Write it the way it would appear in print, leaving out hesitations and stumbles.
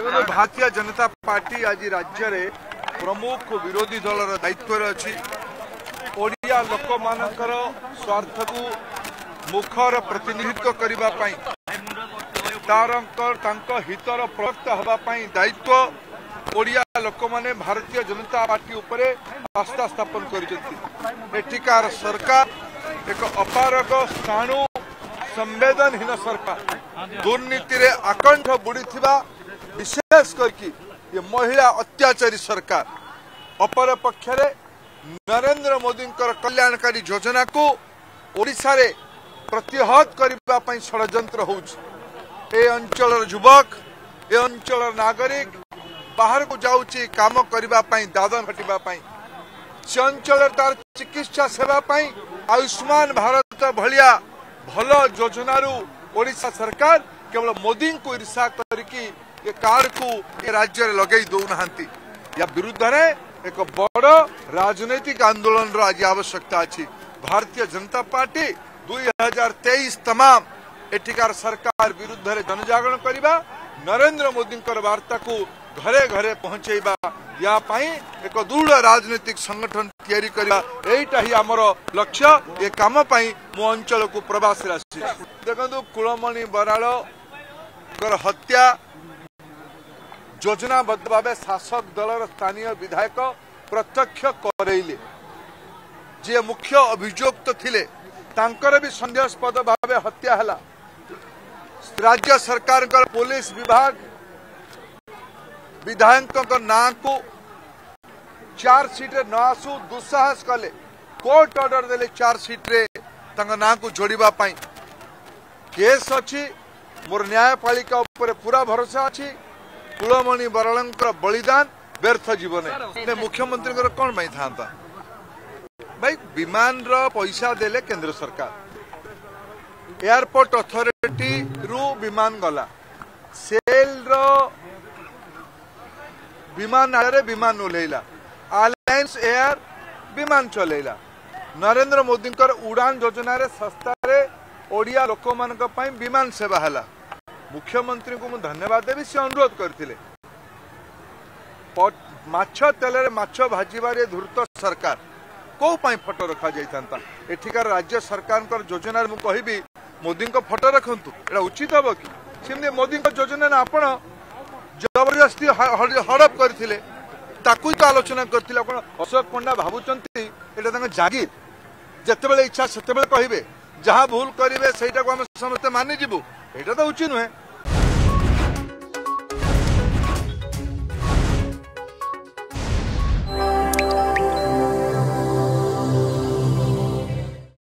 Bharatiya Janata party आज राज्य में प्रमुख विरोधी दलर दायित्व अच्छी ओडिया लोक मानकर स्वार्थ को मुखर प्रतिनिधित्व करने हितर प्रवक्ता होगापाई दायित्व ओडिया लोक माने भारतीय जनता पार्टी उपरे आस्था स्थापन कर सरकार एक अपारग स्थाणु संवेदनहीन सरकार दुर्नीति रे आकंठ बुड़ी विशेष करके ये महिला अत्याचारी सरकार अपर पक्षरे नरेंद्र मोदी कल्याणकारी योजना को ओडिशा रे प्रतिहत करने षड्यंत्र होउछि। अंचल युवक ए अंचल नागरिक बाहर को जाउछि काम करने दादन हटिबा से अंचल तार चिकित्सा सेवा आयुष्मान भारत भलिया भल योजनारू ओडिशा सरकार केवल मोदी को ईर्षा करके ये कार्ड को ये राज्य में लगे दौना या विरुद्ध में एक बड़ राजनैतिक आंदोलन आज आवश्यकता अच्छी। भारतीय जनता पार्टी 2023 तमाम एठिकार सरकार विरुद्ध में जनजागरण करने नरेंद्र मोदी वार्ता को घरे घरे पहुंचेबा या पाई एक दृढ़ राजनीतिक संगठन तैयारी करबा एटा ही हमर लक्ष्य। ये काम पाई मो अंचल को प्रवास राशि देखंतु कुलमणि बराल हत्या योजनाबद्ध भाव शासक दलर स्थानीय विधायक प्रत्यक्ष करैले जे मुख्य अभियुक्त थिले तांकर भी संदेहास्पद भाव हत्या हला। राज्य सरकार पुलिस विभाग विधायक ना को चार्जसीट न आसू दुस्साहस कले कोर्ट ऑर्डर देले चार्जसीट रे ना को जोड़िबा पाई केस अच्छी मोर न्यायपालिका ऊपर पूरा भरोसा अच्छी। कुलमणि बरालंकर बलिदान व्यर्थ जीवन मुख्यमंत्री कौन पाई था भाई विमान रो पैसा देले केंद्र सरकार एयरपोर्ट अथॉरिटी रु विमान गला सेल रो विमान आड़े विमान ओल्ला अलायंस एयर विमान चलेला नरेंद्र मोदी उड़ान योजना रे सस्ता रे ओडिया लोक मान विमान सेवा है। मुख्यमंत्री को धन्यवाद देवी से अनुरोध करते माछ तेल माछ भाजबार धूर्त सरकार कौ फोटो रखा जाता एठिकार राज्य सरकार योजना मुझे कहबी मोदी फोटो रखु एटा उचित हम कि सेमती मोदी योजना आपण जबरदस्ती हड़प करथिले ताकू तो आलोचना करथिले आपण अशोक पंडा भाबुचंती एटा जागीर जिते इच्छा से कहे जहाँ भूल करेंगे से समस्त मानिजु एटा तो उचित नुहे।